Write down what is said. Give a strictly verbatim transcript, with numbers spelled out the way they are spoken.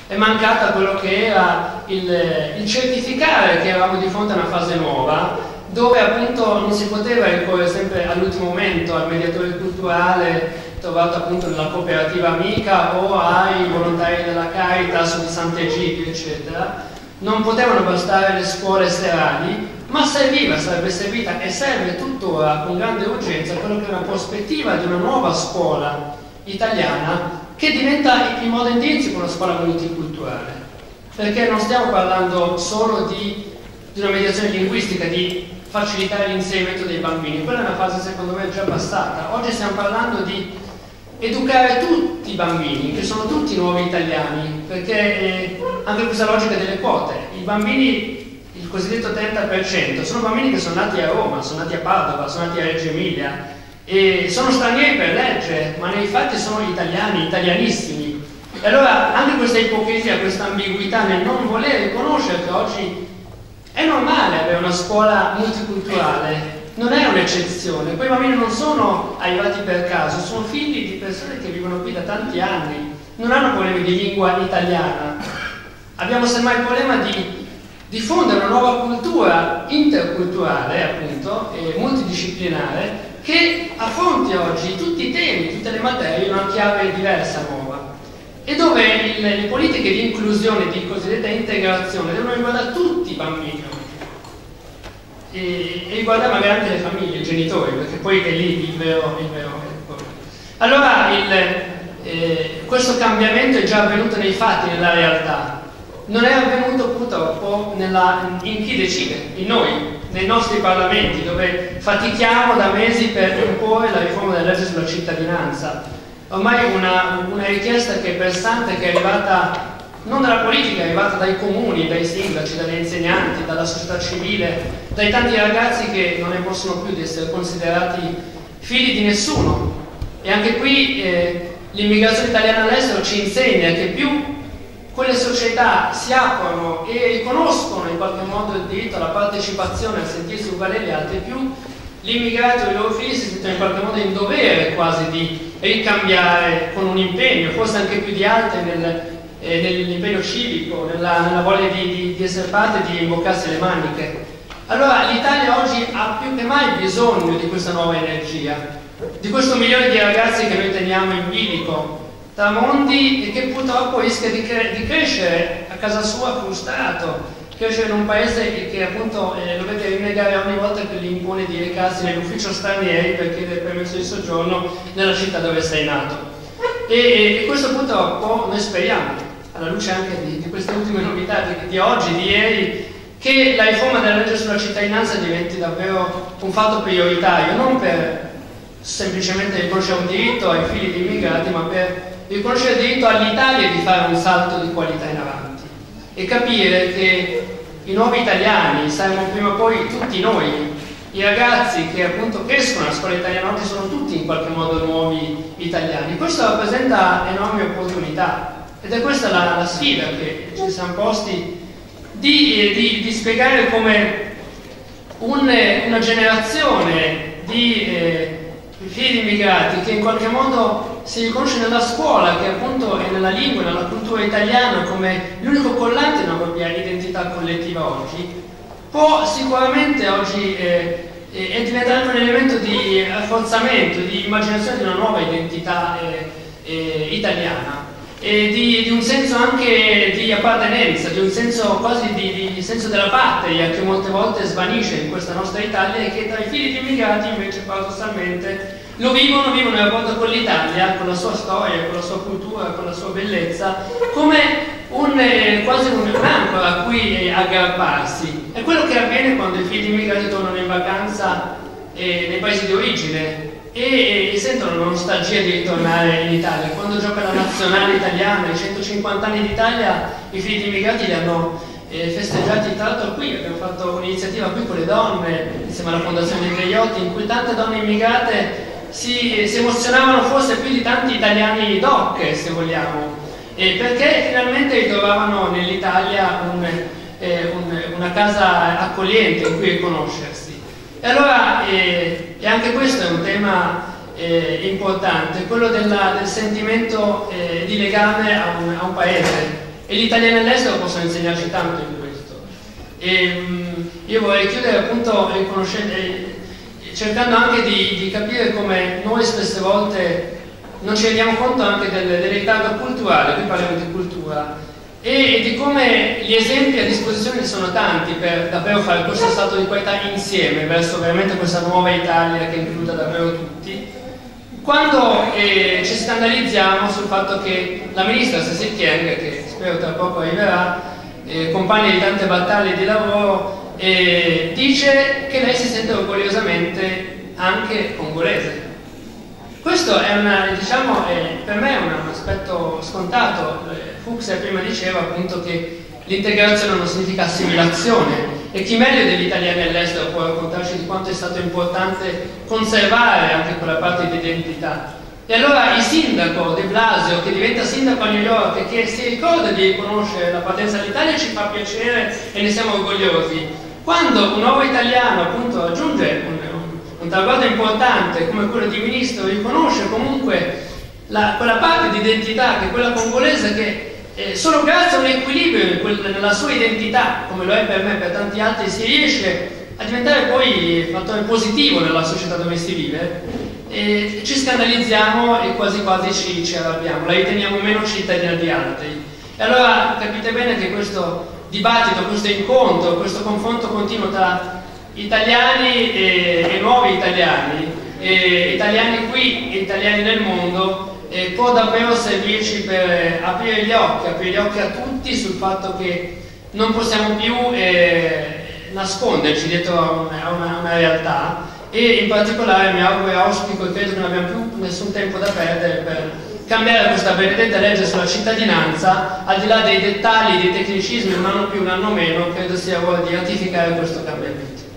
è mancata quello che era il, il certificare che eravamo di fronte a una fase nuova, dove appunto non si poteva ricorrere sempre all'ultimo momento al mediatore culturale trovato appunto nella cooperativa amica o ai volontari della Caritas o di Sant'Egidio, eccetera. Non potevano bastare le scuole serali, ma serviva, sarebbe servita e serve tuttora con grande urgenza quello che è una prospettiva di una nuova scuola italiana che diventa in modo intrinseco una scuola multiculturale, perché non stiamo parlando solo di, di una mediazione linguistica, di facilitare l'inserimento dei bambini, quella è una fase secondo me già passata. Oggi stiamo parlando di educare tutti i bambini, che sono tutti nuovi italiani, perché eh, anche questa logica delle quote, i bambini, il cosiddetto trenta per cento, sono bambini che sono nati a Roma, sono nati a Padova, sono nati a Reggio Emilia, e sono stranieri per legge, ma nei fatti sono italiani, italianissimi. E allora anche questa ipocrisia, questa ambiguità nel non voler riconoscere che oggi è normale avere una scuola multiculturale, non è un'eccezione. Quei bambini non sono arrivati per caso, sono figli di persone che vivono qui da tanti anni, non hanno problemi di lingua italiana. Abbiamo semmai il problema di diffondere una nuova cultura interculturale, appunto, e multidisciplinare, che affronti oggi tutti i temi, tutte le materie in una chiave diversa, nuova, e dove il, le politiche di inclusione, di cosiddetta integrazione, devono riguardare tutti i bambini e, e riguardare magari anche le famiglie, i genitori, perché poi è lì il vero, il vero problema. Allora il, eh, questo cambiamento è già avvenuto nei fatti, nella realtà, non è avvenuto purtroppo nella, in chi decide, in noi, nei nostri parlamenti, dove fatichiamo da mesi per imporre la riforma della legge sulla cittadinanza. Ormai una, una richiesta che è pressante, che è arrivata non dalla politica, è arrivata dai comuni, dai sindaci, dagli insegnanti, dalla società civile, dai tanti ragazzi che non ne possono più di essere considerati figli di nessuno. E anche qui eh, l'immigrazione italiana all'estero ci insegna che più quelle società si aprono e riconoscono in qualche modo il diritto alla partecipazione, a sentirsi uguali agli altri, più gli immigrati o i loro figli si sentono in qualche modo in dovere quasi di ricambiare con un impegno, forse anche più di altri nel, eh, nell'impegno civico, nella, nella voglia di, di, di essere parte e di imboccarsi le maniche. Allora l'Italia oggi ha più che mai bisogno di questa nuova energia, di questo milione di ragazzi che noi teniamo in bilico tra mondi e che purtroppo rischia di, cre di crescere a casa sua frustrato, crescere in un paese che appunto eh, dovete rinnegare ogni volta che gli impone di recarsi nell'ufficio stranieri per chiedere permesso di soggiorno nella città dove sei nato. E, e, e questo purtroppo noi speriamo, alla luce anche di, di queste ultime novità di, di oggi, di ieri, che la riforma della legge sulla cittadinanza diventi davvero un fatto prioritario, non per semplicemente riconoscere un diritto ai figli di immigrati, ma per riconoscere il diritto all'Italia di fare un salto di qualità in avanti e capire che i nuovi italiani saremo prima o poi tutti noi, i ragazzi che appunto crescono alla scuola italiana oggi sono tutti in qualche modo nuovi italiani. Questo rappresenta enormi opportunità ed è questa la, la sfida che ci siamo posti di, di, di spiegare come un, una generazione di eh, figli di immigrati che in qualche modo si riconosce nella scuola, che appunto è nella lingua, nella cultura italiana, come l'unico collante della propria identità collettiva oggi, può sicuramente oggi eh, eh, diventare un elemento di rafforzamento, di immaginazione di una nuova identità eh, eh, italiana e di, di un senso anche di appartenenza, di un senso quasi di, di senso della patria che molte volte svanisce in questa nostra Italia e che tra i figli di immigrati invece paradossalmente lo vivono, vivono in rapporto con l'Italia, con la sua storia, con la sua cultura, con la sua bellezza, come un, eh, quasi un'ancora a cui eh, aggrapparsi. È quello che avviene quando i figli immigrati tornano in vacanza eh, nei paesi di origine e, e sentono la nostalgia di ritornare in Italia. Quando gioca la nazionale italiana, i centocinquanta anni d'Italia, i figli di immigrati li hanno eh, festeggiati tra l'altro qui. Abbiamo fatto un'iniziativa qui con le donne, insieme alla Fondazione di Gagliotti, in cui tante donne immigrate Si, si emozionavano forse più di tanti italiani doc, se vogliamo, eh, perché finalmente ritrovavano nell'Italia un, eh, un, una casa accogliente in cui riconoscersi. E allora, eh, e anche questo è un tema eh, importante, quello della, del sentimento eh, di legame a un, a un paese. e gli italiani all'estero possono insegnarci tanto in questo. E, um, io vorrei chiudere appunto eh, cercando anche di, di capire come noi spesse volte non ci rendiamo conto anche del, del ritardo culturale, qui parliamo di cultura, e di come gli esempi a disposizione sono tanti per davvero fare questo stato di qualità insieme verso veramente questa nuova Italia che includa davvero tutti, quando eh, ci scandalizziamo sul fatto che la ministra Cécile Kyenge, che spero tra poco arriverà, eh, compagna di tante battaglie di lavoro, eh, dice che lei si sente orgogliosamente anche congolese. Questo è, una, diciamo, è per me è un, un aspetto scontato. Fuchs prima diceva appunto che l'integrazione non significa assimilazione, e chi meglio degli italiani all'estero può raccontarci di quanto è stato importante conservare anche quella parte di identità. E allora il sindaco De Blasio, che diventa sindaco a New York e che si ricorda di riconoscere la partenza dell'Italia, ci fa piacere e ne siamo orgogliosi. Quando un nuovo italiano appunto aggiunge un, un, un traguardo importante come quello di ministro, riconosce comunque la, quella parte di identità che è quella congolese, che Eh, solo grazie a un equilibrio nella sua identità, come lo è per me e per tanti altri, si riesce a diventare poi fattore positivo nella società dove si vive, e ci scandalizziamo e quasi quasi ci, ci arrabbiamo, la riteniamo meno cittadina di altri. E allora capite bene che questo dibattito, questo incontro, questo confronto continuo tra italiani e, e nuovi italiani, e italiani qui e italiani nel mondo, Eh, può davvero servirci per eh, aprire gli occhi, aprire gli occhi a tutti sul fatto che non possiamo più eh, nasconderci dietro a una, a, una, a una realtà, e in particolare mi auguro e auspico e credo che non abbiamo più nessun tempo da perdere per cambiare questa benedetta legge sulla cittadinanza. Al di là dei dettagli, dei tecnicismi, un anno più, un anno meno, credo sia ora di ratificare questo cambiamento.